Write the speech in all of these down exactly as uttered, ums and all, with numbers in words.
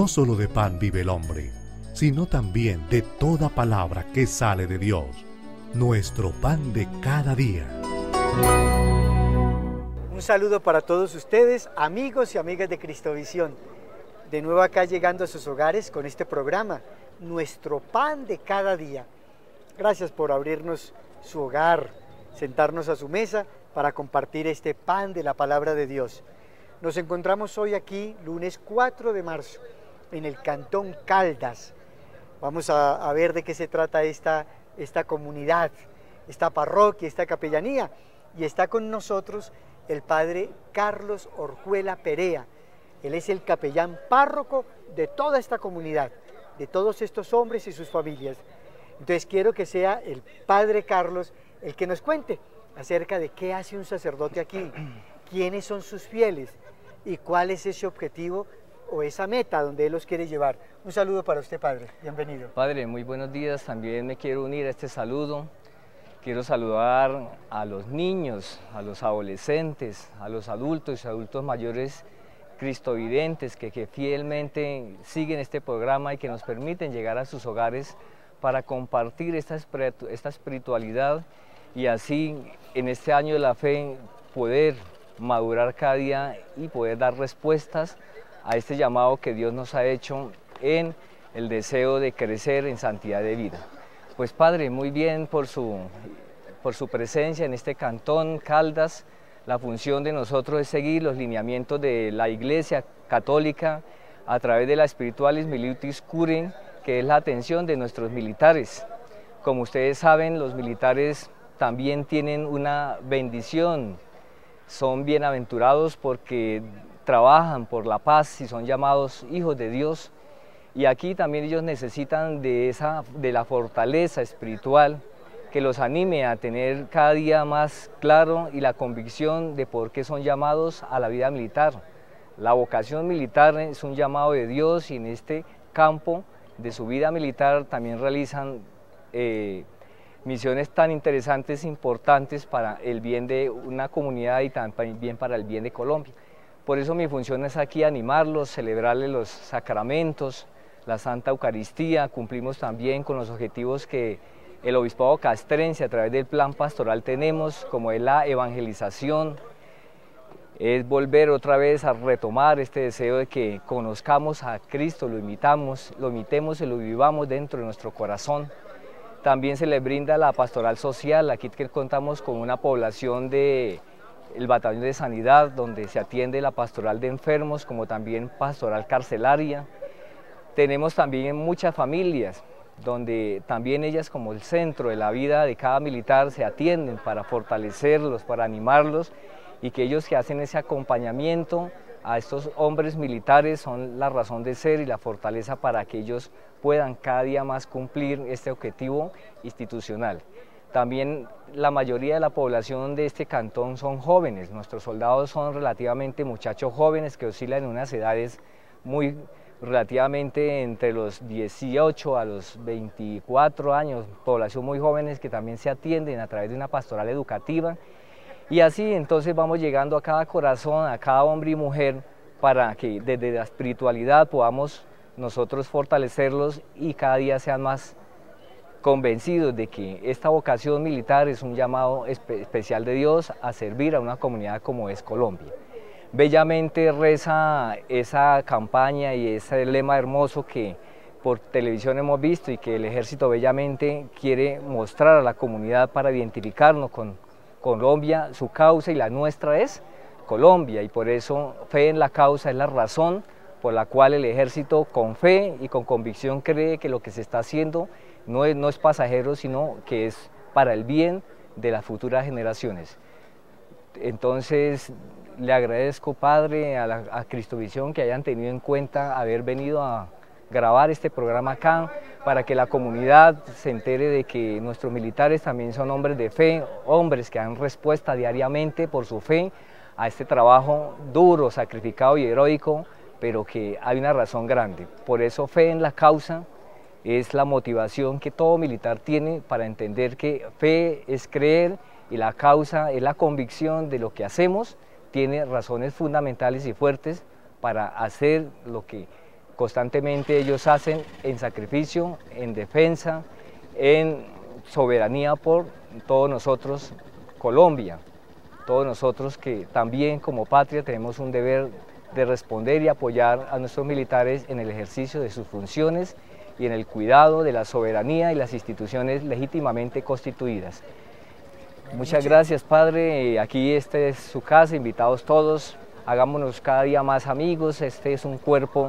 No solo de pan vive el hombre, sino también de toda palabra que sale de Dios. Nuestro pan de cada día. Un saludo para todos ustedes, amigos y amigas de Cristovisión. De nuevo acá llegando a sus hogares con este programa, Nuestro pan de cada día. Gracias por abrirnos su hogar, sentarnos a su mesa para compartir este pan de la palabra de Dios. Nos encontramos hoy aquí, lunes cuatro de marzo, en el Cantón Caldas. Vamos a, a ver de qué se trata esta, esta comunidad, esta parroquia, esta capellanía. Y está con nosotros el padre Carlos Orjuela Perea. Él es el capellán párroco de toda esta comunidad, de todos estos hombres y sus familias. Entonces quiero que sea el padre Carlos el que nos cuente acerca de qué hace un sacerdote aquí, quiénes son sus fieles y cuál es ese objetivo o esa meta donde él los quiere llevar. Un saludo para usted, padre. Bienvenido. Padre, muy buenos días. También me quiero unir a este saludo. Quiero saludar a los niños, a los adolescentes, a los adultos y adultos mayores cristovidentes que, que fielmente siguen este programa y que nos permiten llegar a sus hogares para compartir esta, esta espiritualidad y así en este año de la fe poder madurar cada día y poder dar respuestas a este llamado que Dios nos ha hecho en el deseo de crecer en santidad de vida. Pues Padre, muy bien por su, por su presencia en este Cantón Caldas. La función de nosotros es seguir los lineamientos de la Iglesia Católica a través de la Spiritualis Militis Curiae, que es la atención de nuestros militares. Como ustedes saben, los militares también tienen una bendición, son bienaventurados porque trabajan por la paz y son llamados hijos de Dios. Y aquí también ellos necesitan de, esa, de la fortaleza espiritual que los anime a tener cada día más claro y la convicción de por qué son llamados a la vida militar. La vocación militar es un llamado de Dios y en este campo de su vida militar también realizan eh, misiones tan interesantes e importantes para el bien de una comunidad y también para el bien de Colombia. Por eso mi función es aquí animarlos, celebrarles los sacramentos, la Santa Eucaristía. Cumplimos también con los objetivos que el Obispado Castrense a través del plan pastoral tenemos, como es la evangelización, es volver otra vez a retomar este deseo de que conozcamos a Cristo, lo imitamos, lo imitemos y lo vivamos dentro de nuestro corazón. También se le brinda la pastoral social, aquí que contamos con una población de el batallón de sanidad, donde se atiende la pastoral de enfermos, como también pastoral carcelaria. Tenemos también muchas familias, donde también ellas como el centro de la vida de cada militar se atienden para fortalecerlos, para animarlos, y que ellos que hacen ese acompañamiento a estos hombres militares son la razón de ser y la fortaleza para que ellos puedan cada día más cumplir este objetivo institucional. También la mayoría de la población de este cantón son jóvenes, nuestros soldados son relativamente muchachos jóvenes que oscilan en unas edades muy relativamente entre los dieciocho a los veinticuatro años, población muy jóvenes que también se atienden a través de una pastoral educativa. Y así entonces vamos llegando a cada corazón, a cada hombre y mujer, para que desde la espiritualidad podamos nosotros fortalecerlos y cada día sean más convencidos de que esta vocación militar es un llamado espe- especial de Dios a servir a una comunidad como es Colombia. Bellamente reza esa campaña y ese lema hermoso que por televisión hemos visto y que el ejército bellamente quiere mostrar a la comunidad para identificarnos con Colombia. Su causa y la nuestra es Colombia, y por eso fe en la causa es la razón por la cual el ejército con fe y con convicción cree que lo que se está haciendo no es, no es pasajero, sino que es para el bien de las futuras generaciones. Entonces le agradezco, Padre, a, la, a Cristovisión que hayan tenido en cuenta haber venido a grabar este programa acá, para que la comunidad se entere de que nuestros militares también son hombres de fe, hombres que dan respuesta diariamente por su fe a este trabajo duro, sacrificado y heroico, pero que hay una razón grande. Por eso fe en la causa es la motivación que todo militar tiene para entender que fe es creer y la causa es la convicción de lo que hacemos, tiene razones fundamentales y fuertes para hacer lo que constantemente ellos hacen en sacrificio, en defensa, en soberanía por todos nosotros, Colombia, todos nosotros que también como patria tenemos un deber de responder y apoyar a nuestros militares en el ejercicio de sus funciones y en el cuidado de la soberanía y las instituciones legítimamente constituidas. Muchas gracias, Padre. Aquí esta es su casa, invitados todos, hagámonos cada día más amigos. Este es un cuerpo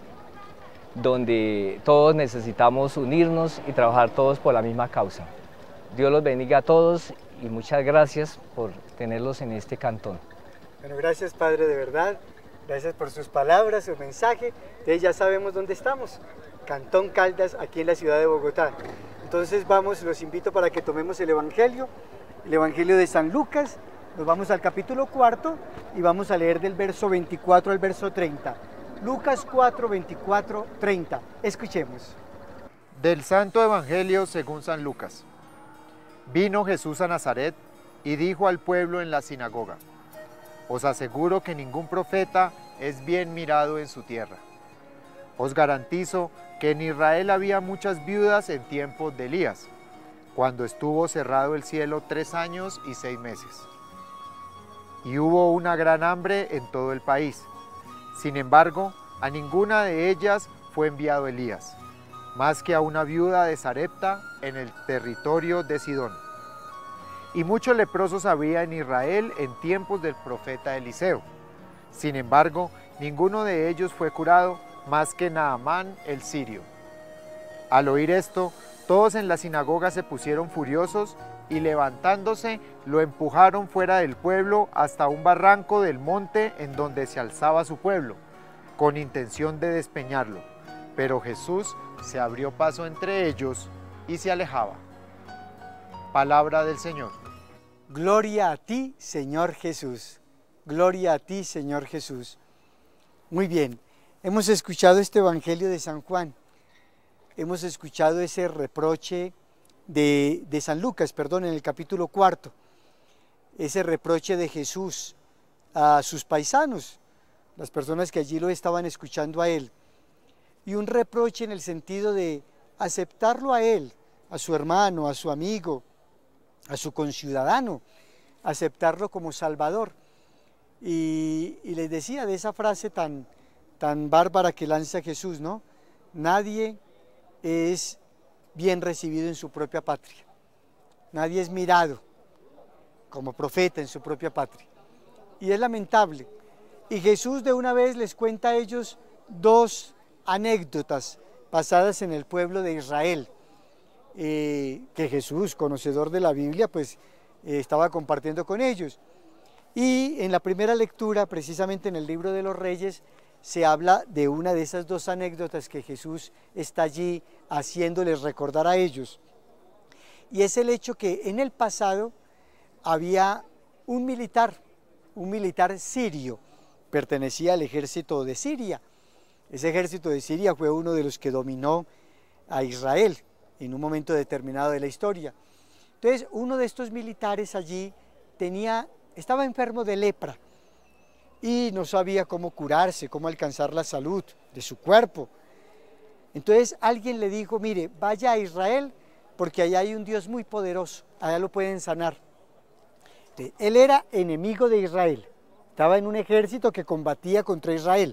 donde todos necesitamos unirnos y trabajar todos por la misma causa. Dios los bendiga a todos y muchas gracias por tenerlos en este cantón. Bueno, gracias, Padre, de verdad. Gracias por sus palabras, su mensaje. Entonces ya sabemos dónde estamos. Cantón Caldas, aquí en la ciudad de Bogotá. Entonces vamos, los invito para que tomemos el Evangelio, el Evangelio de San Lucas. Nos vamos al capítulo cuarto y vamos a leer del verso veinticuatro al verso treinta. Lucas cuatro, veinticuatro, treinta. Escuchemos. Del Santo Evangelio según San Lucas. Vino Jesús a Nazaret y dijo al pueblo en la sinagoga: os aseguro que ningún profeta es bien mirado en su tierra. Os garantizo que en Israel había muchas viudas en tiempos de Elías, cuando estuvo cerrado el cielo tres años y seis meses. Y hubo una gran hambre en todo el país. Sin embargo, a ninguna de ellas fue enviado Elías, más que a una viuda de Sarepta en el territorio de Sidón. Y muchos leprosos había en Israel en tiempos del profeta Eliseo. Sin embargo, ninguno de ellos fue curado, más que Naamán el sirio. Al oír esto, todos en la sinagoga se pusieron furiosos y levantándose, lo empujaron fuera del pueblo hasta un barranco del monte en donde se alzaba su pueblo, con intención de despeñarlo. Pero Jesús se abrió paso entre ellos y se alejaba. Palabra del Señor. Gloria a ti, Señor Jesús. Gloria a ti, Señor Jesús. Muy bien, hemos escuchado este Evangelio de San Juan. Hemos escuchado ese reproche de, de San Lucas, perdón, en el capítulo cuarto. Ese reproche de Jesús a sus paisanos, las personas que allí lo estaban escuchando a él. Y un reproche en el sentido de aceptarlo a él, a su hermano, a su amigo, a su conciudadano, aceptarlo como Salvador. Y, y les decía de esa frase tan, tan bárbara que lanza Jesús, ¿no? Nadie es bien recibido en su propia patria. Nadie es mirado como profeta en su propia patria. Y es lamentable. Y Jesús de una vez les cuenta a ellos dos anécdotas pasadas en el pueblo de Israel, eh, que Jesús, conocedor de la Biblia, pues eh, estaba compartiendo con ellos. Y en la primera lectura, precisamente en el libro de los Reyes, se habla de una de esas dos anécdotas que Jesús está allí haciéndoles recordar a ellos. Y es el hecho que en el pasado había un militar, un militar sirio, pertenecía al ejército de Siria. Ese ejército de Siria fue uno de los que dominó a Israel en un momento determinado de la historia. Entonces, uno de estos militares allí tenía, estaba enfermo de lepra y no sabía cómo curarse, cómo alcanzar la salud de su cuerpo. Entonces alguien le dijo: mire, vaya a Israel porque allá hay un Dios muy poderoso, allá lo pueden sanar. Entonces, él era enemigo de Israel, estaba en un ejército que combatía contra Israel.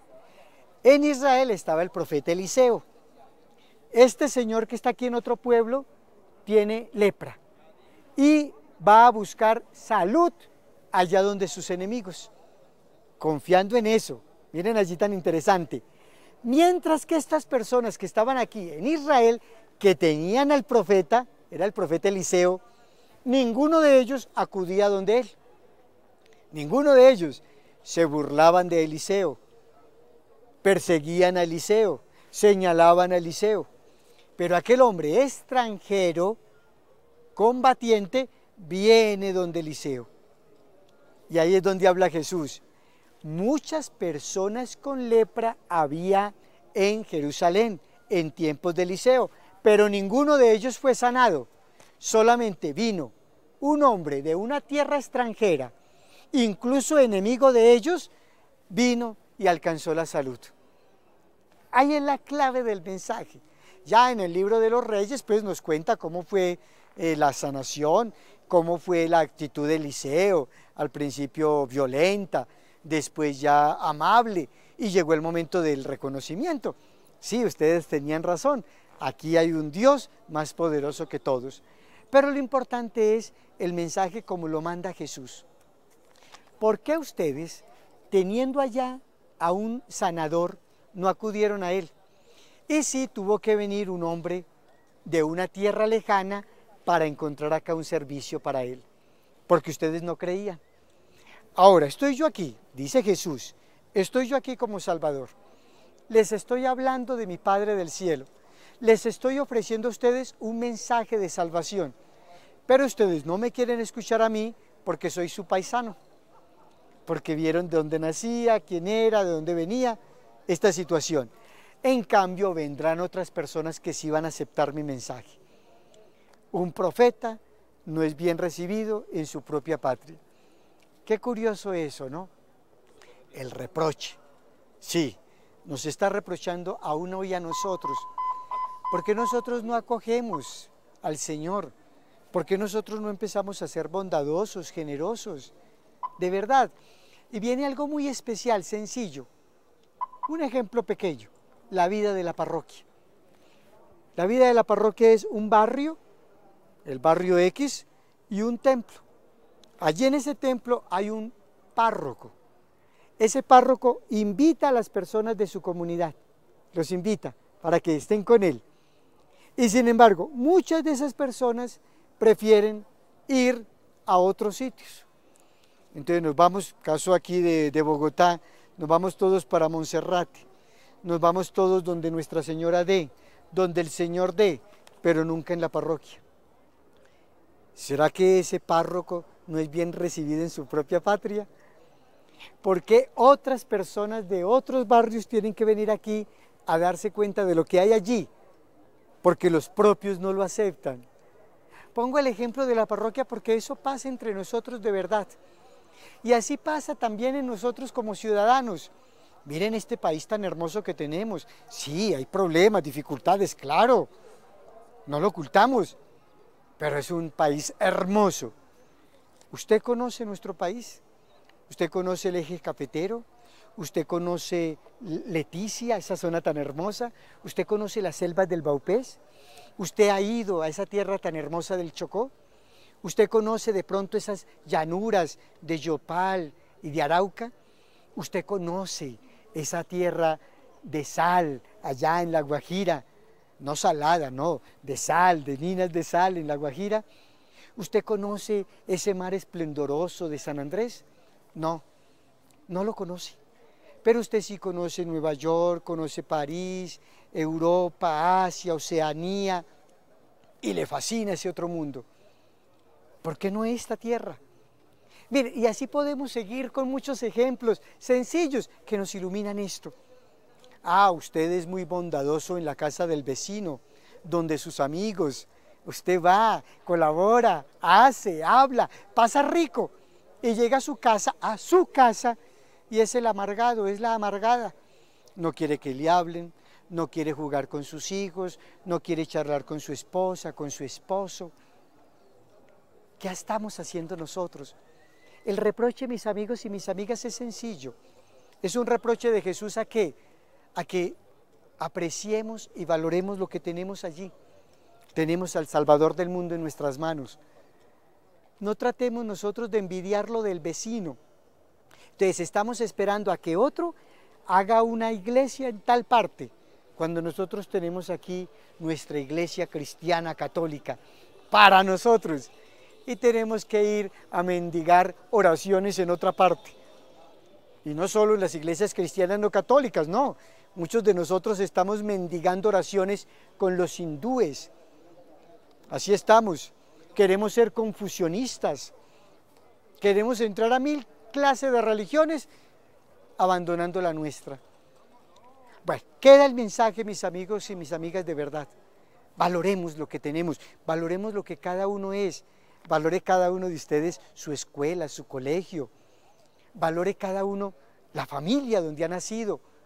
En Israel estaba el profeta Eliseo. Este señor que está aquí en otro pueblo tiene lepra y va a buscar salud allá donde sus enemigos, confiando en eso. Miren allí tan interesante. Mientras que estas personas que estaban aquí en Israel, que tenían al profeta, era el profeta Eliseo, ninguno de ellos acudía donde él. Ninguno de ellos. Se burlaban de Eliseo, perseguían a Eliseo, señalaban a Eliseo. Pero aquel hombre extranjero, combatiente, viene donde Eliseo. Y ahí es donde habla Jesús. Muchas personas con lepra había en Jerusalén en tiempos de Eliseo, pero ninguno de ellos fue sanado. Solamente vino un hombre de una tierra extranjera, incluso enemigo de ellos, vino y alcanzó la salud. Ahí es la clave del mensaje. Ya en el libro de los Reyes, pues nos cuenta cómo fue eh, la sanación, cómo fue la actitud de Eliseo, al principio violenta, después ya amable, y llegó el momento del reconocimiento. Sí, ustedes tenían razón, aquí hay un Dios más poderoso que todos. Pero lo importante es el mensaje como lo manda Jesús. ¿Por qué ustedes, teniendo allá a un sanador, no acudieron a él? Y sí, tuvo que venir un hombre de una tierra lejana para encontrar acá un servicio para él, porque ustedes no creían. Ahora, estoy yo aquí, dice Jesús, estoy yo aquí como Salvador. Les estoy hablando de mi Padre del cielo. Les estoy ofreciendo a ustedes un mensaje de salvación, pero ustedes no me quieren escuchar a mí porque soy su paisano, porque vieron de dónde nacía, quién era, de dónde venía, esta situación. En cambio, vendrán otras personas que sí van a aceptar mi mensaje. Un profeta no es bien recibido en su propia patria. Qué curioso eso, ¿no? El reproche. Sí, nos está reprochando aún hoy a nosotros, porque nosotros no acogemos al Señor, porque nosotros no empezamos a ser bondadosos, generosos, de verdad. Y viene algo muy especial, sencillo. Un ejemplo pequeño, la vida de la parroquia. La vida de la parroquia es un barrio, el barrio X, y un templo. Allí en ese templo hay un párroco. Ese párroco invita a las personas de su comunidad, los invita para que estén con él. Y sin embargo, muchas de esas personas prefieren ir a otros sitios. Entonces nos vamos, caso aquí de, de Bogotá, nos vamos todos para Monserrate, nos vamos todos donde Nuestra Señora dé, donde el Señor dé, pero nunca en la parroquia. ¿Será que ese párroco no es bien recibido en su propia patria? ¿Por qué otras personas de otros barrios tienen que venir aquí a darse cuenta de lo que hay allí? Porque los propios no lo aceptan. Pongo el ejemplo de la parroquia porque eso pasa entre nosotros de verdad. Y así pasa también en nosotros como ciudadanos. Miren este país tan hermoso que tenemos. Sí, hay problemas, dificultades, claro. No lo ocultamos. Pero es un país hermoso. ¿Usted conoce nuestro país? ¿Usted conoce el eje cafetero? ¿Usted conoce Leticia, esa zona tan hermosa? ¿Usted conoce las selvas del Baupés? ¿Usted ha ido a esa tierra tan hermosa del Chocó? ¿Usted conoce de pronto esas llanuras de Yopal y de Arauca? ¿Usted conoce esa tierra de sal allá en La Guajira? No salada, no, de sal, de minas de sal en La Guajira. ¿Usted conoce ese mar esplendoroso de San Andrés? No, no lo conoce. Pero usted sí conoce Nueva York, conoce París, Europa, Asia, Oceanía, y le fascina ese otro mundo. ¿Por qué no esta tierra? Mire, y así podemos seguir con muchos ejemplos sencillos que nos iluminan esto. Ah, usted es muy bondadoso en la casa del vecino, donde sus amigos, usted va, colabora, hace, habla, pasa rico, y llega a su casa, a su casa, y es el amargado, es la amargada. No quiere que le hablen, no quiere jugar con sus hijos, no quiere charlar con su esposa, con su esposo. ¿Qué estamos haciendo nosotros? El reproche, mis amigos y mis amigas, es sencillo. Es un reproche de Jesús a qué? A que apreciemos y valoremos lo que tenemos allí. Tenemos al Salvador del mundo en nuestras manos. No tratemos nosotros de envidiar lo del vecino. Entonces estamos esperando a que otro haga una iglesia en tal parte, cuando nosotros tenemos aquí nuestra iglesia cristiana católica para nosotros, y tenemos que ir a mendigar oraciones en otra parte. Y no solo en las iglesias cristianas no católicas, no. Muchos de nosotros estamos mendigando oraciones con los hindúes. Así estamos. Queremos ser confusionistas. Queremos entrar a mil clases de religiones, abandonando la nuestra. Bueno, queda el mensaje, mis amigos y mis amigas, de verdad. Valoremos lo que tenemos, valoremos lo que cada uno es. Valore cada uno de ustedes su escuela, su colegio. Valore cada uno la familia donde ha nacido.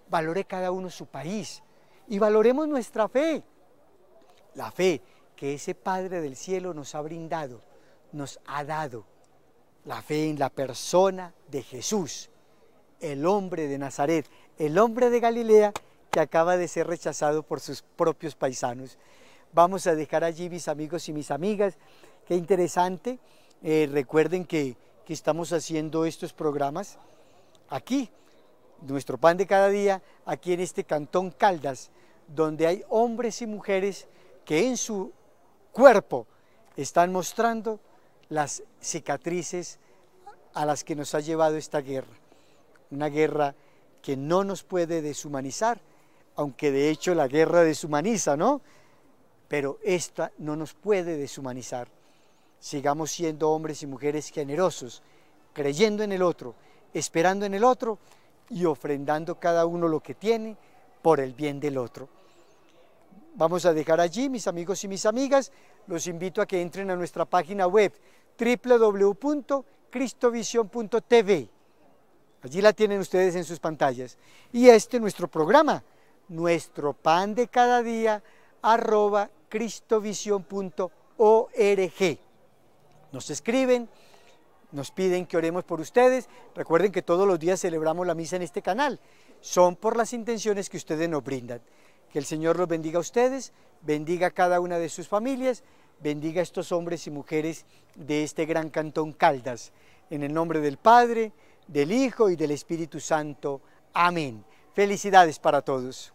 valore cada uno su país y valoremos nuestra fe, la fe que ese Padre del cielo nos ha brindado, nos ha dado, la fe en la persona de Jesús, el hombre de Nazaret, el hombre de Galilea que acaba de ser rechazado por sus propios paisanos. Vamos a dejar allí, mis amigos y mis amigas, qué interesante. Eh, recuerden que, que estamos haciendo estos programas aquí, nuestro pan de cada día, aquí en este Cantón Caldas, donde hay hombres y mujeres que en su cuerpo están mostrando las cicatrices a las que nos ha llevado esta guerra. Una guerra que no nos puede deshumanizar, aunque de hecho la guerra deshumaniza, ¿no? Pero esta no nos puede deshumanizar. Sigamos siendo hombres y mujeres generosos, creyendo en el otro, esperando en el otro y ofrendando cada uno lo que tiene por el bien del otro. Vamos a dejar allí, mis amigos y mis amigas, los invito a que entren a nuestra página web doble u doble u doble u punto cristovisión punto t v. Allí la tienen ustedes en sus pantallas. Y este nuestro programa, nuestro pan de cada día, arroba cristovisión punto org. Nos escriben, nos piden que oremos por ustedes. Recuerden que todos los días celebramos la misa en este canal. Son por las intenciones que ustedes nos brindan. Que el Señor los bendiga a ustedes, bendiga a cada una de sus familias, bendiga a estos hombres y mujeres de este gran Cantón Caldas. En el nombre del Padre, del Hijo y del Espíritu Santo. Amén. Felicidades para todos.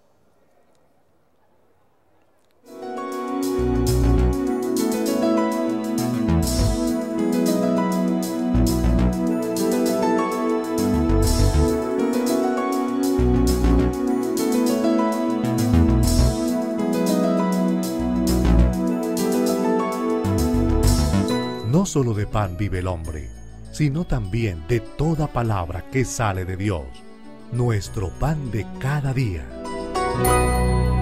No solo de pan vive el hombre, sino también de toda palabra que sale de Dios, nuestro pan de cada día.